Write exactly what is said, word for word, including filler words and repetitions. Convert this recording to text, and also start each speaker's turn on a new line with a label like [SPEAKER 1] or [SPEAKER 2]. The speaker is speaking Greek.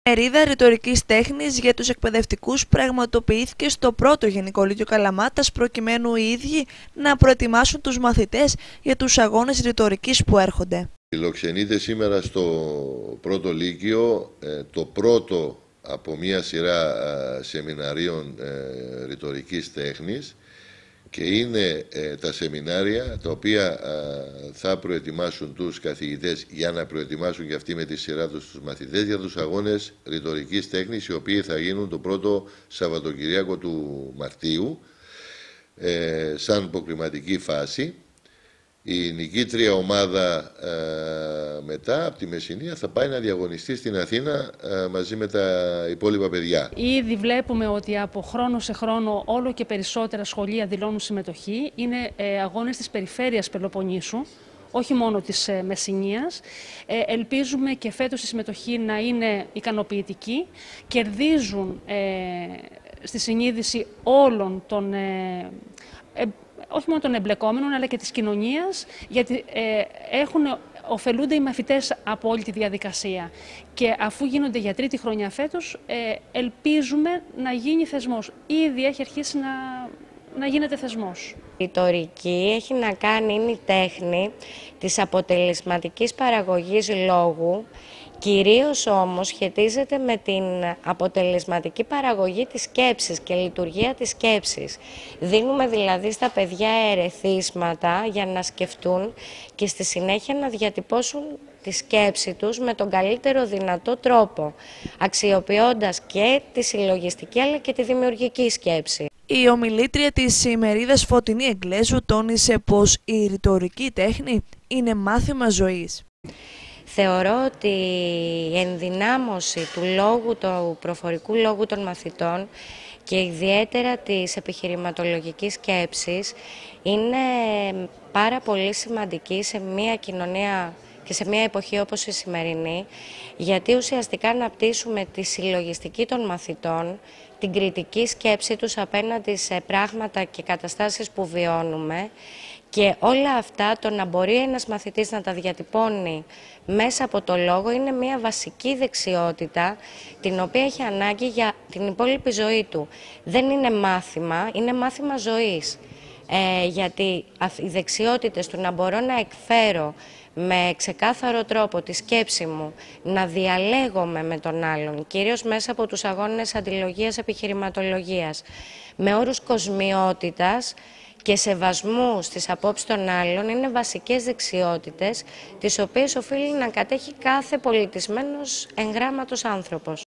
[SPEAKER 1] Μερίδα ρητορικής τέχνης για τους εκπαιδευτικούς πραγματοποιήθηκε στο πρώτο Γενικό Λύκειο Καλαμάτας, προκειμένου οι ίδιοι να προετοιμάσουν τους μαθητές για τους αγώνες ρητορικής που έρχονται.
[SPEAKER 2] Φιλοξενείται σήμερα στο πρώτο Λύκειο το πρώτο από μία σειρά σεμιναρίων ρητορικής τέχνης, και είναι ε, τα σεμινάρια τα οποία ε, θα προετοιμάσουν τους καθηγητές για να προετοιμάσουν και αυτοί με τη σειρά τους τους μαθητές για τους αγώνες ρητορικής τέχνης, οι οποίοι θα γίνουν το πρώτο Σαββατοκυριακό του Μαρτίου ε, σαν υποκριματική φάση. Η νικήτρια ομάδα ε, μετά από τη Μεσσηνία θα πάει να διαγωνιστεί στην Αθήνα ε, μαζί με τα υπόλοιπα παιδιά.
[SPEAKER 3] Ήδη βλέπουμε ότι από χρόνο σε χρόνο όλο και περισσότερα σχολεία δηλώνουν συμμετοχή. Είναι ε, αγώνες της περιφέρειας Πελοποννήσου, όχι μόνο της ε, Μεσσηνίας. Ε, ελπίζουμε και φέτος η συμμετοχή να είναι ικανοποιητική. Κερδίζουν ε, στη συνείδηση όλων των ε, ε, όχι μόνο των εμπλεκόμενων, αλλά και της κοινωνίας, γιατί ε, έχουν, ωφελούνται οι μαθητές από όλη τη διαδικασία. Και αφού γίνονται για τρίτη χρονιά φέτος, ε, ελπίζουμε να γίνει θεσμός. Ήδη έχει αρχίσει να, να γίνεται θεσμός.
[SPEAKER 4] Η ρητορική έχει να κάνει, είναι η τέχνη της αποτελεσματικής παραγωγής λόγου, κυρίως όμως σχετίζεται με την αποτελεσματική παραγωγή της σκέψης και λειτουργία της σκέψης. Δίνουμε δηλαδή στα παιδιά ερεθίσματα για να σκεφτούν και στη συνέχεια να διατυπώσουν τη σκέψη τους με τον καλύτερο δυνατό τρόπο, αξιοποιώντας και τη συλλογιστική αλλά και τη δημιουργική σκέψη.
[SPEAKER 1] Η ομιλήτρια της ημερίδας Φωτεινή Εγγλέζου τόνισε πως η ρητορική τέχνη είναι μάθημα ζωής.
[SPEAKER 4] Θεωρώ ότι η ενδυνάμωση του λόγου, του προφορικού λόγου των μαθητών και ιδιαίτερα της επιχειρηματολογικής σκέψης είναι πάρα πολύ σημαντική σε μια κοινωνία και σε μια εποχή όπως η σημερινή, γιατί ουσιαστικά αναπτύσσουμε τη συλλογιστική των μαθητών, την κριτική σκέψη τους απέναντι σε πράγματα και καταστάσεις που βιώνουμε, και όλα αυτά το να μπορεί ένας μαθητής να τα διατυπώνει μέσα από το λόγο είναι μια βασική δεξιότητα την οποία έχει ανάγκη για την υπόλοιπη ζωή του. Δεν είναι μάθημα, είναι μάθημα ζωής. Ε, γιατί οι δεξιότητες του να μπορώ να εκφέρω με ξεκάθαρο τρόπο τη σκέψη μου, να διαλέγομαι με τον άλλον, κυρίως μέσα από τους αγώνες αντιλογίας επιχειρηματολογίας, με όρους κοσμιότητας και σεβασμού στις απόψεις των άλλων, είναι βασικές δεξιότητες τις οποίες οφείλει να κατέχει κάθε πολιτισμένος εγγράμματος άνθρωπος.